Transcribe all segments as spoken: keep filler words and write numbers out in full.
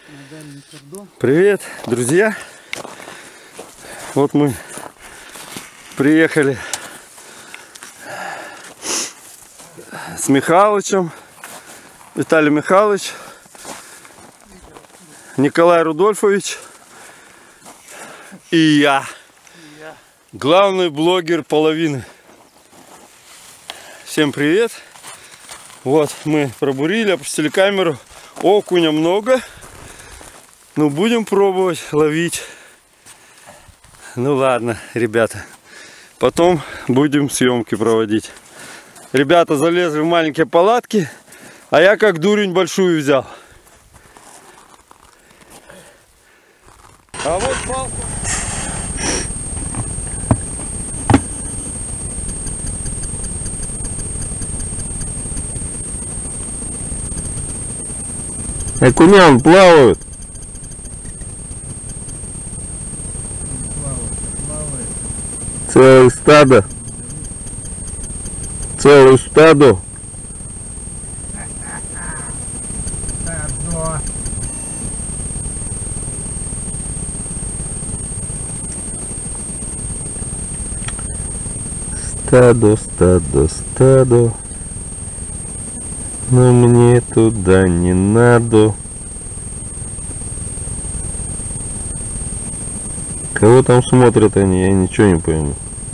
Привет, друзья! Вот мы приехали с Михалычем, Виталий Михайлович, Николай Рудольфович и я, главный блогер половины. Всем привет! Вот мы пробурили, опустили камеру, окуня много. Ну, будем пробовать ловить. Ну ладно, ребята. Потом будем съемки проводить. Ребята залезли в маленькие палатки, а я как дурень большую взял. А вот палку. Окунян плавают. Целое стадо. Целое стадо. Стадо, стадо, стадо. Но мне туда не надо. Кого там смотрят они, я ничего не пойму.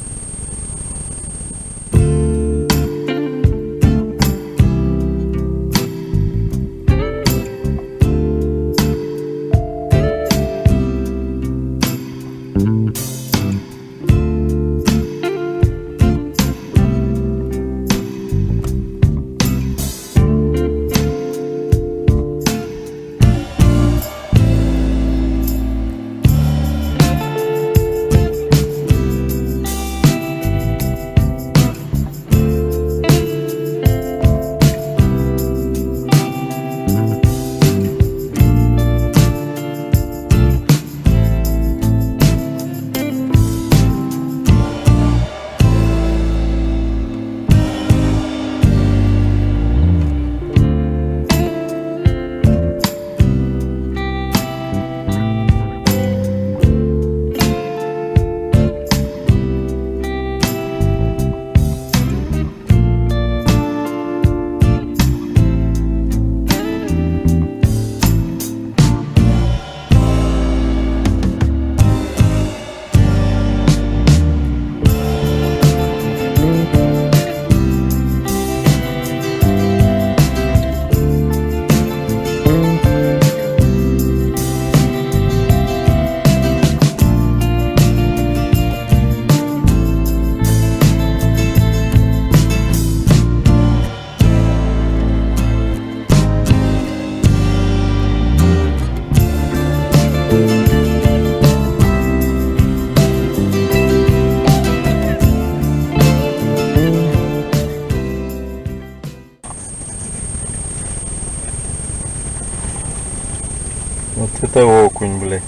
Вот это окунь, блядь.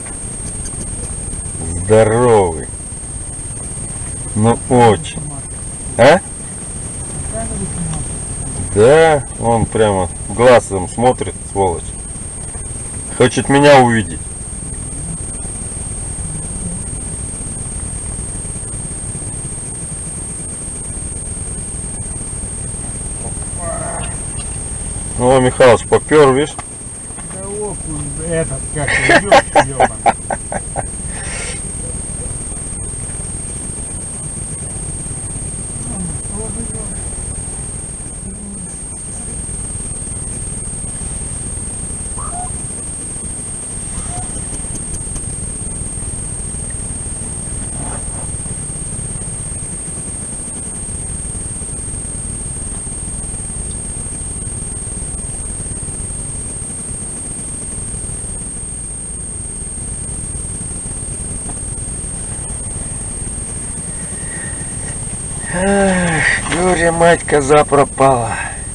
Здоровый. Ну очень. А? Да, он прямо глазом смотрит, сволочь. Хочет меня увидеть. О, Михалыч, попер, видишь? Этот как идет, ёбан. Эх, горе, мать, коза пропала.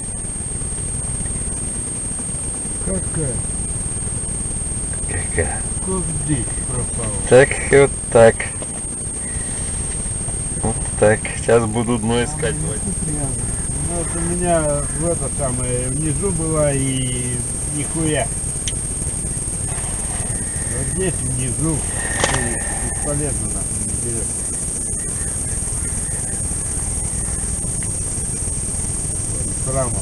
Какая? Какая? Как дичь пропала. Так, вот так. Вот так. Сейчас буду дно искать. Ну, вот у меня в это самое внизу была и нихуя. здесь внизу ты бесполезно нахуй не берешь. Храма.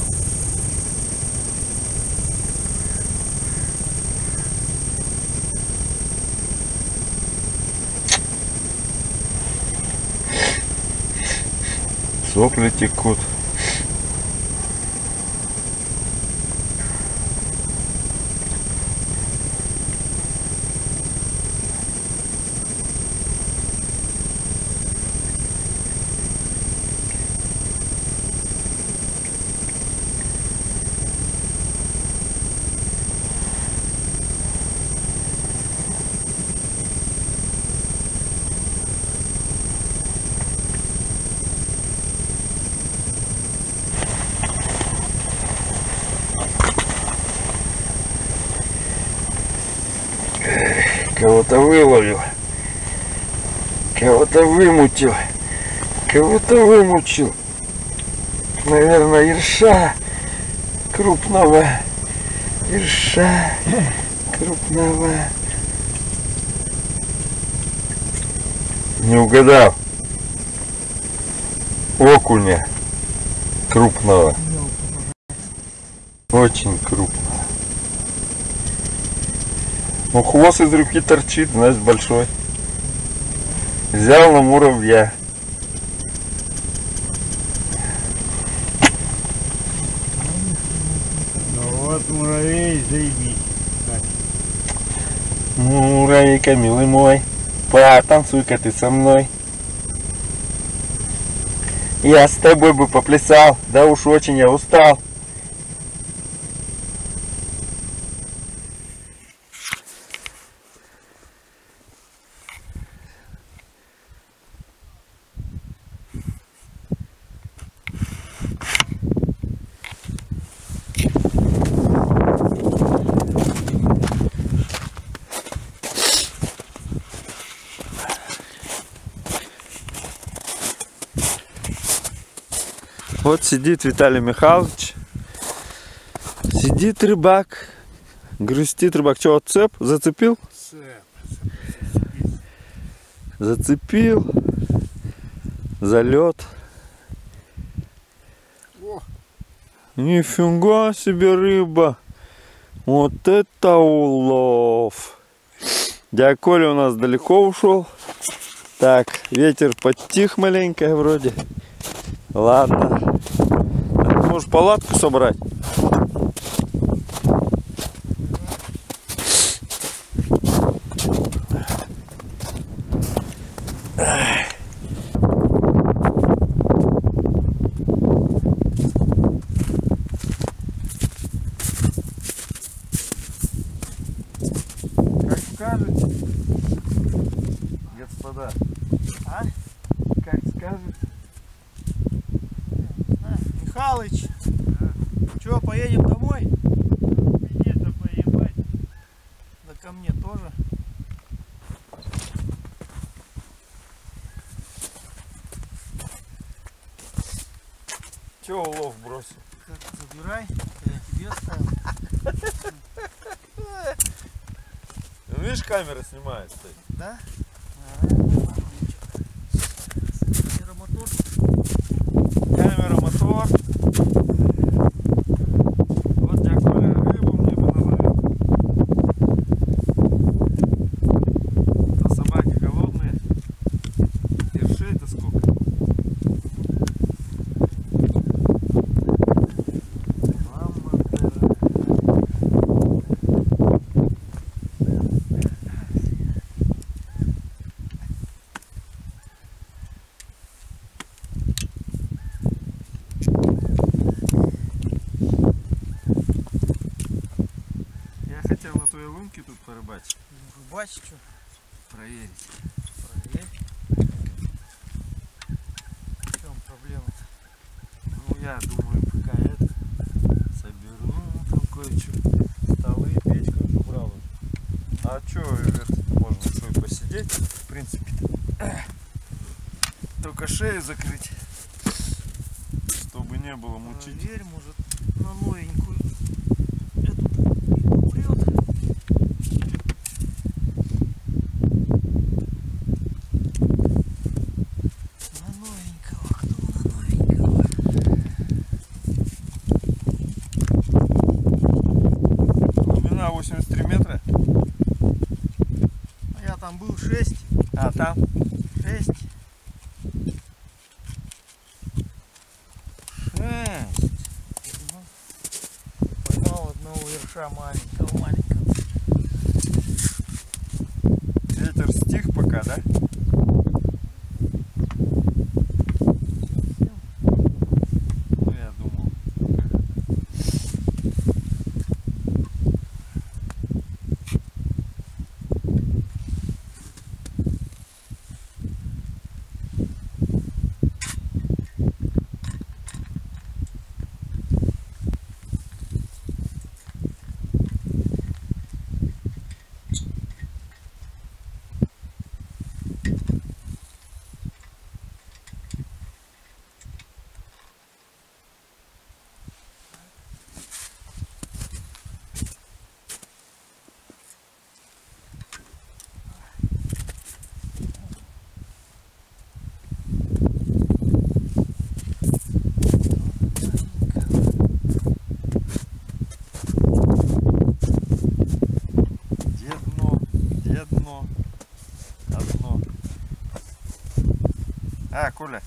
Сопли текут. Кого-то выловил, кого-то вымутил, кого-то вымучил. Наверное, ерша крупного, ерша крупного. Не угадал. Окуня крупного. Очень крупного. Ну, хвост из руки торчит, значит, большой. Взял на муравья. Ну вот муравей, заебись. Муравейка, милый мой, потанцуй-ка ты со мной. Я с тобой бы поплясал, да уж очень я устал. Вот сидит Виталий Михайлович. Сидит рыбак. Грустит рыбак. Че, отцеп? Зацепил? Зацепил. Залет. Нифига себе рыба. Вот это улов. Дядя Коля у нас далеко ушел. Так, ветер подтих маленько вроде. Ладно. Можешь палатку собрать? Как скажете, господа? А? Как скажете? Михалыч, что, поедем домой? Где-то поебать. Да ко мне тоже. Че улов бросил? Как забирай, я тебе оставил. Ну, видишь, камера снимает, кстати. Да? Камера, мотор. Камера, мотор. Вот дядя Коля рыбу мне бы наловил. А собаки голодные. Ершей-то сколько? Я хотел на твоей лунке тут порыбачить. Рыбачить, что? Проверить. Проверь. В чем проблема-то? Ну, я думаю, пока это соберу там кое-что. Столы, печку убрал. А что, можно что и посидеть, в принципе. Только шею закрыть, чтобы не было мучить. Проверь, может, на новенькую эту и упрет. три метра? Я там был шесть. А, там? шесть. Шесть. Поймал одного ерша маленького, маленького. Ветер стих пока, да? Ну, я думал. Где дно? Где дно? Одно. А, Коля.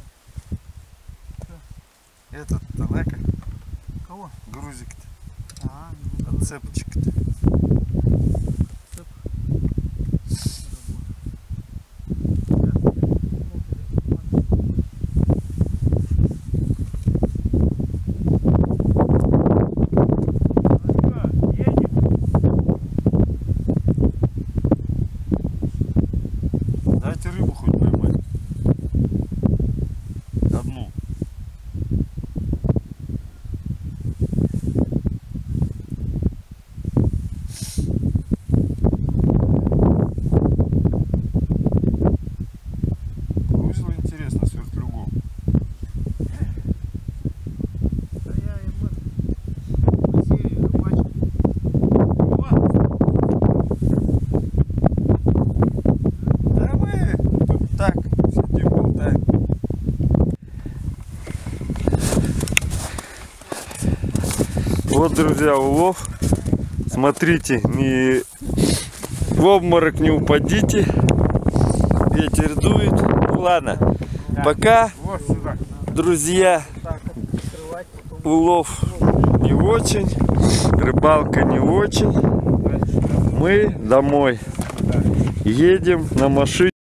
Этот, танака, Кого? грузик-то, А, ну, отцепочек-то. цеп. Дайте рыбу хоть поймать. Одну. Грузил, интересно, свертлюгом. Да я им это, на серию рыбачил. Да мы тут так сидим, болтаем. Вот, друзья, улов. Смотрите, не в обморок не упадите. Ветер дует. Ну ладно. Пока, Вот сюда. друзья, Так, открывать потом. улов не очень, рыбалка не очень. Мы домой едем на машине.